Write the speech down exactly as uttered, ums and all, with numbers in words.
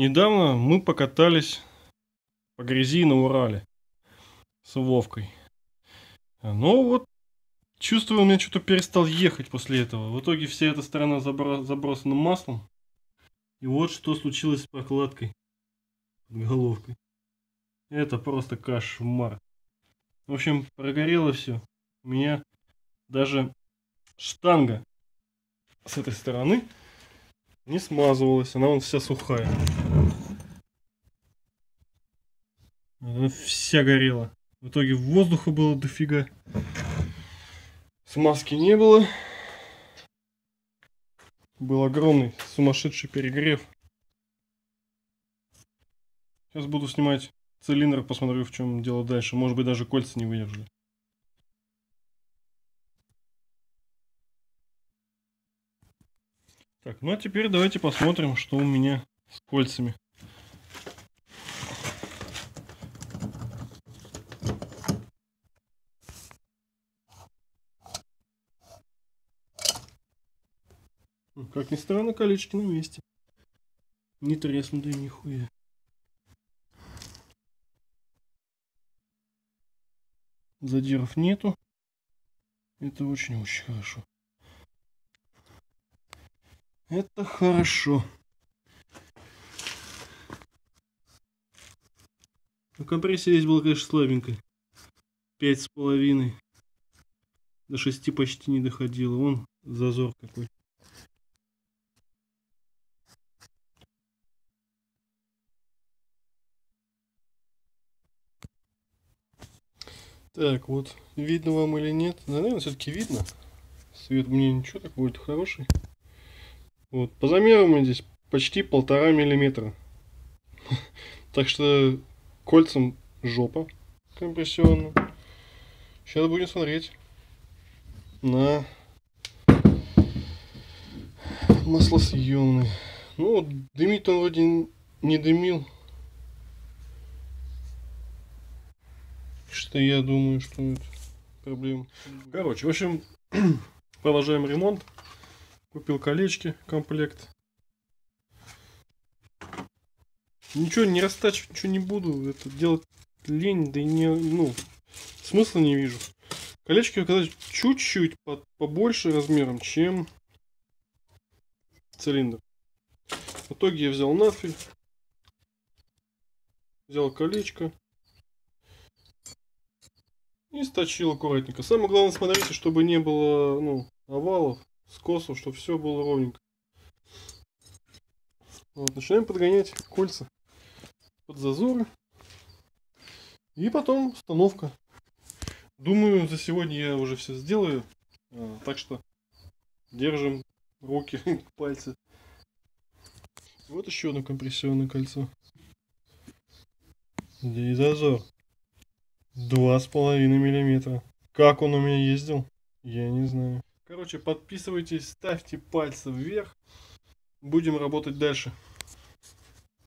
Недавно мы покатались по грязи на Урале с Вовкой. Но вот чувствую, у меня что-то перестал ехать после этого. В итоге вся эта сторона забро- забросана маслом. И вот что случилось с прокладкой под головкой. Это просто кошмар. В общем, прогорело все. У меня даже штанга с этой стороны не смазывалась. Она вон вся сухая. Она вся горела. В итоге воздуха было дофига. Смазки не было. Был огромный сумасшедший перегрев. Сейчас буду снимать цилиндр, посмотрю, в чем дело дальше. Может быть, даже кольца не выдержали. Так, ну а теперь давайте посмотрим, что у меня с кольцами. Как ни странно, колечки на месте. Не треснутые нихуя. Задиров нету. Это очень-очень хорошо. Это хорошо. Ну, компрессия здесь была, конечно, слабенькая. Пять с половиной. До шести почти не доходило. Вон зазор какой. Так, вот, видно вам или нет? Наверное, все-таки видно. Свет мне ничего, так будет хороший. Вот, по замерам мы здесь почти полтора миллиметра. Так что кольцам жопа компрессионная. Сейчас будем смотреть на маслосъемный. Ну, вот, дымит он вроде не дымил. Что я думаю, что это проблема. Короче, в общем, продолжаем ремонт. Купил колечки, комплект. Ничего не растачивать, ничего не буду. Это делать лень, да и не, ну, смысла не вижу. Колечки оказались чуть-чуть побольше размером, чем цилиндр. В итоге я взял надфиль, взял колечко и сточил аккуратненько. Самое главное, смотрите, чтобы не было, ну, овалов, скосов, чтобы все было ровненько. Вот, начинаем подгонять кольца под зазоры. И потом установка. Думаю, за сегодня я уже все сделаю. А, так что держим руки, пальцы. Вот еще одно компрессионное кольцо. Здесь зазор два с половиной миллиметра. Как он у меня ездил, я не знаю. Короче, подписывайтесь, ставьте пальцы вверх. Будем работать дальше.